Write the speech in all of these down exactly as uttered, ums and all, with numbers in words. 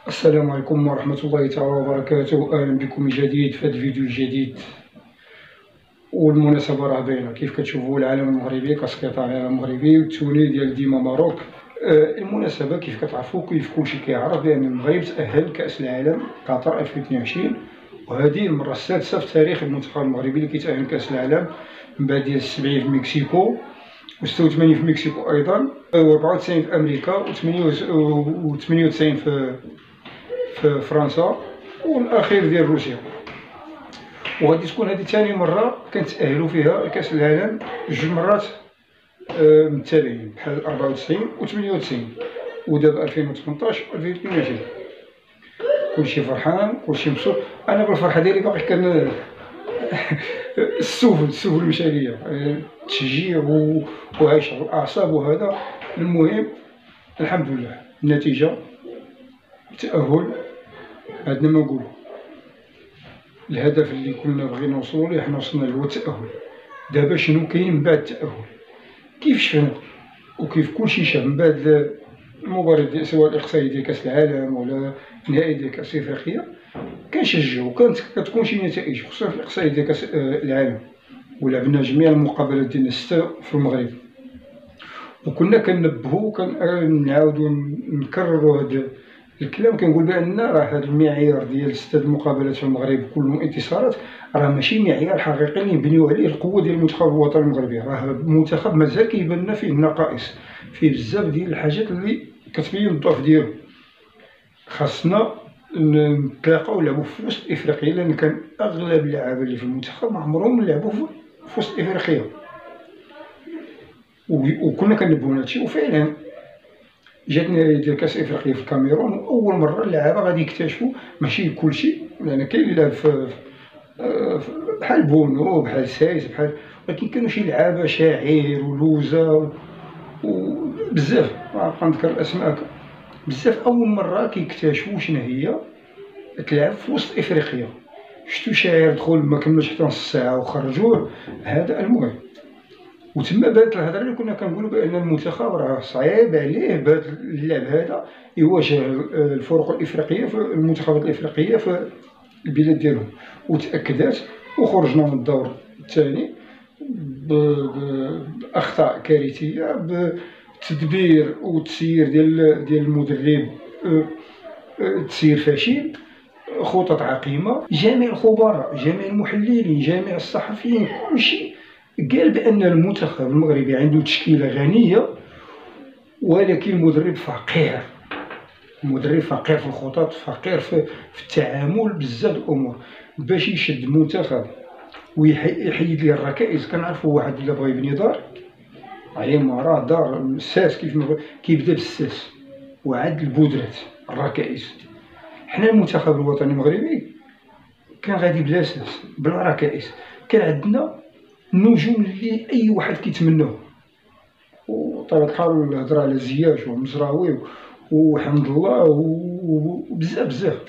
السلام عليكم ورحمة الله تعالى وبركاته. أهلا بكم من جديد في هذا الفيديو الجديد. والمناسبة راه باينة كيف كتشوفوا العالم المغربي كسقيط على العالم المغربي والتوني ديال ديما ماروك. آه المناسبة كيف كتعرفوا كيف كلشي كيعرف بأن المغرب تأهل لكأس العالم قطر ألفين واثنين وعشرين، وهذه المرة السادسة في تاريخ المنتخب المغربي اللي كيتأهل لكأس العالم من بعد ديال السبعين في مكسيكو وستة وثمانين في مكسيكو أيضا، وأربعة وتسعين في أمريكا وثمانية وتسعين في في فرنسا والاخير ديال روسيا. وغادي تكون هذه ثاني مره كنتاهلوا فيها لكاس العالم جوج مرات متتاليين، بحال أربعة وتسعين و ثمانية وتسعين ودابا ألفين وثمنطاش و ألفين واثنين وعشرين. كلشي فرحان كلشي مبسوط. انا بالفرحه ديالي باقي كان السفل السفل مشى ليا التشجيع وعايش على الاعصاب وهذا. المهم الحمد لله النتيجه التأهل. عندنا ما نقولوا الهدف اللي كنا بغينا نوصلوا ليه حنا وصلنا له هو التأهل. دابا شنو كاين من بعد التأهل؟ كيف شفنا وكيف كلشي شاف من بعد المباراة ديال سواء الإقصائي ديال كأس العالم ولا النهائي ديال كأس إفريقيا، كنشجعو كانت كتكون شي نتائج خصوصا في الإقصائي ديال كأس العالم، ولعبنا جميع المقابلات ديالنا الستة في المغرب، وكنا كنبهو كنعاودو نكررو هاد الكلام. كنقول بان راه هذا المعيار ديال ستة المقابلات في المغرب كلهم انتصارات راه ماشي معيار حقيقي اللي نبنيو عليه القوه ديال المنتخب الوطني المغربي. راه المنتخب مازال كيبان لنا فيه النقائص، فيه بزاف ديال الحاجات اللي كتبين الضعف ديالو. خاصنا نتلاقاو ونلعبو في وسط افريقيا، لان كان اغلب اللاعبين اللي في المنتخب ما عمرهم لعبوا في وسط افريقيا، وكنا كنبهو على هادشي. وفعلا جاتنا ديال كاس افريقيا في الكاميرون، واول مره اللعابه غادي يكتشفوا ماشي كلشي، لان كاين اللي لعب في بحال بونو بحال سايس بحال، ولكن كانوا شي لعابه شاعر ولوزه وبزاف ما غنذكر الاسماء بزاف. اول مره كيكتشفوا شنو هي تلعب في وسط افريقيا. شفتوا شاعر دخل ما كملش حتى نص ساعه وخرجوه. هذا المهم. وتما بانت الهضره اللي كنا كنقولوا بان المنتخب راه صعيب عليه بهذا اللعب هذا يواجه الفرق الافريقيه في المنتخبات الافريقيه في البلاد ديالهم، وتاكدات وخرجنا من الدور الثاني باخطاء كارثيه، بتدبير وتسيير ديال ديال المدرب تسيير فاشل، خطط عقيمه. جميع الخبراء جميع المحللين جميع الصحفيين كلشي قال بأن المنتخب المغربي عنده تشكيلة غنية، ولكن المدرب فقير. المدرب فقير في الخطط، فقير في, في التعامل بزاف الأمور باش يشد المنتخب ويحيد ليه الركائز. كنعرفوا واحد اللي بغى يبني دار عليه مراه دار الساس كيف ما كيبدا بالساس وعاد البودرات الركائز. حنا المنتخب الوطني المغربي كان غادي بلا ساس بلا ركائز. كان عندنا النجوم اللي اي واحد كيتمناه، وطبعا الحال الهضره على زياش ومزراوي وحمد الله وبزاف بزاف.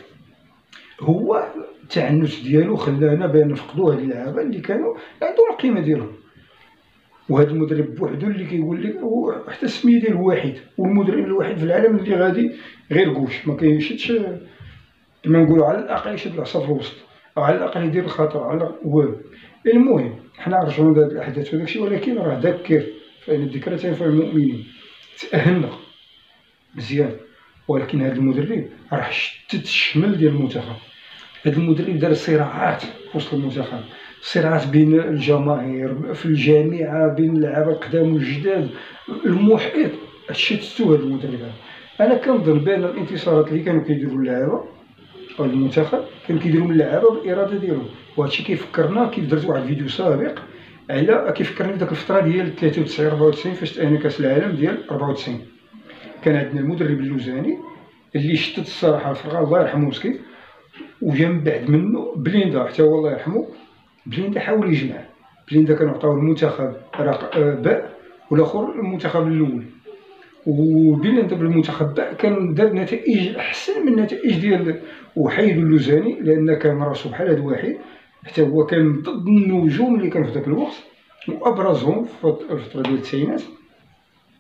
هو التعنت ديالو خلانا بان نفقدوا هاد اللعابه اللي كانوا عندهم القيمه ديالهم. وهذا المدرب بوحدو اللي كيقول لك حتى السميه ديالو واحد، والمدرب الوحيد في العالم اللي غادي غير كوش ما كيشدش كما نقولوا، على الاقل يشد العصا في الوسط او على الاقل يدير الخطر على والو. المهم حنا رجعنا لهاد الاحداث وداكشي، ولكن راه ذكر فان الذكرى تنفع المؤمنين. تاهلنا مزيان، ولكن هذا المدرب راه شتت الشمل ديال المنتخب. هذا المدرب دار صراعات في وسط المنتخب، صراعات بين الجماهير في الجامعه، بين اللعابه القدام والجداد، المحيط شتتو هذا المدرب هذا. انا كنظن بان الانتصارات اللي كانوا كيديروا اللعابه او المنتخب كانوا كيديروا من اللعابه بالاراده ديالهم. وهادشي كيفكرنا كيف درت واحد الفيديو سابق على كيفكرني بداك الفتره ديال ثلاثة وتسعين أربعة وتسعين فاش تأهلنا كاس العالم ديال أربعة وتسعين. كان عندنا المدرب اللوزاني اللي شتت الصراحه الفرقه الله يرحمه مسكين، وجا من بعد منه بليندا حتى هو الله يرحمه. بليندا حاول يجمع، بليندا كانوا عطاوه المنتخب رقم باء والاخر المنتخب الاول، وبليندا بالمنتخب باء كان دار نتائج احسن من النتائج ديال وحيد اللوزاني، لان كان راسو بحال هاد واحد حتى هو كان ضد النجوم اللي كانوا في ذاك الوقت وابرزهم في الفتره ديال التسعينات.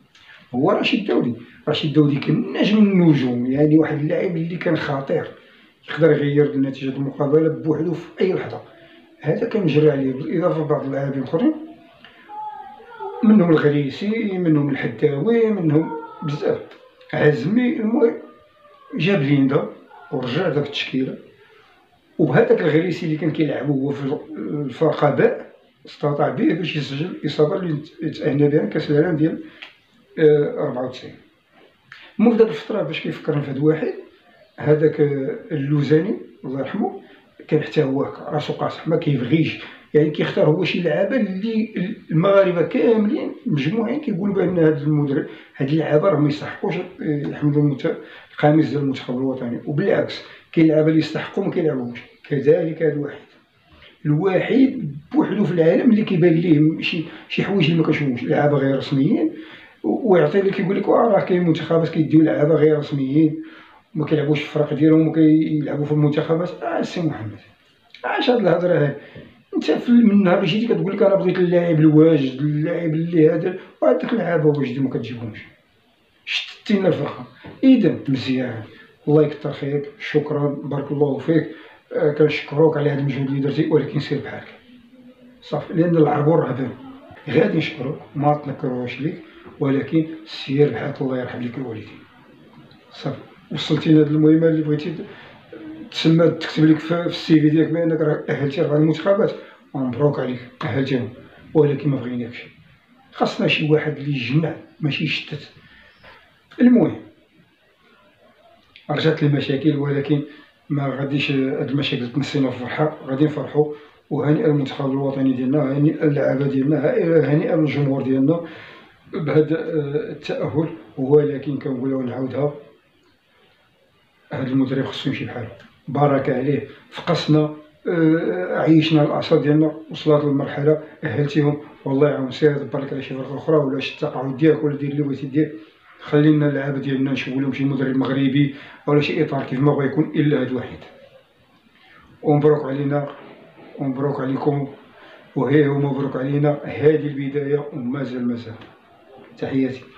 هو رشيد داودي. رشيد داودي كان نجم النجوم، يعني واحد اللاعب اللي كان خطير، يقدر يغير نتيجة المقابلة بوحدو في أي لحظة. هذا كان مجري عليه، بالإضافة لبعض اللاعبين الآخرين، منهم الغريسي، منهم الحداوي، منهم بزاف. عزمي المهم جاب ليندا ورجع داك التشكيلة، وبهذاك الغريسي اللي كان كيلعبو هو في الفرقة باء استطاع به باش يسجل الإصابة اللي تأهلنا بها كأس العالم ديال أربعة وتسعين. المهم في ديك الفترة باش كيفكرني في هاد واحد، هذاك اللوزاني الله يرحمه، كان حتى هو راسو قاصح ما كيبغيش، يعني كيختار هو شي لعابه اللي المغاربه كاملين مجموعين كيقولوا بان هاد المدرب هاد اللعابه راهم ما يستحقوش يحملوا القميص ديال المنتخب الوطني، وبالعكس كاين لعابه اللي يستحقوا ما كيلعبوش. كذلك هاد الواحد الوحيد بوحدو في العالم اللي كيبان ليه شي شي حوايج اللي ما كنشوفوش، لعابه غير رسميين، ويعطي لك يقول لك راه كاين منتخبات كيديو لعابه غير رسميين وما كيلعبوش في الفرق ديالهم وكيلعبوا في المنتخبات. اه سي محمد، اش هاد الهضره هادي؟ انت من النهار اللي جيتي كتقول لك انا بغيت اللاعب الواجد، اللاعب اللي هذا، وهادوك اللعابه واجدين ما كتجيبهمش، شتتينا الفرقه. اذا مزيان، الله يكثر خيرك، شكرا، بارك الله فيك، آه كنشكروك على هذا المجهود اللي درتي، ولكن سير بحالك صافي، لان العربون راه بان. غادي نشكروك ما تنكروش ليك، ولكن سير بحالك، الله يرحم ليك الوالدين صافي. وصلتينا هذه المهمه اللي بغيتي تسمى تكتب لك في السي في ديالك بانك راه اهلتي اربع المنتخبات، مبروك عليك اهلتيهم، ولكن ما بغيناكش، خاصنا شي واحد اللي يجمع ماشي يشتت. المهم رجعت المشاكل، ولكن ما غاديش هاد المشاكل تنسينا في الفرحه، غادي نفرحوا. وهنيئا المنتخب الوطني ديالنا، هنيئا اللعابه ديالنا، هنيئا الجمهور ديالنا بهذا التاهل. ولكن كنقولها ونعاودها، هذا المدرب خصو يمشي بحاله، بارك عليه، فقسنا، عيشنا الاعصاب ديالنا، وصلت للمرحله اهلتيهم، والله يعاون. سير دبر لك على شي فرقه اخرى ولا شي تقاعد ديالك ولا دير اللي بغيتي دير، خلينا اللعابه ديالنا نشوفوا لهم شي مدرب مغربي ولا شي اطار كيف ما بغا يكون الا هاد واحد. ومبروك علينا ومبروك عليكم، وهي ومبروك علينا، هذه البدايه ومازال مازال. تحياتي.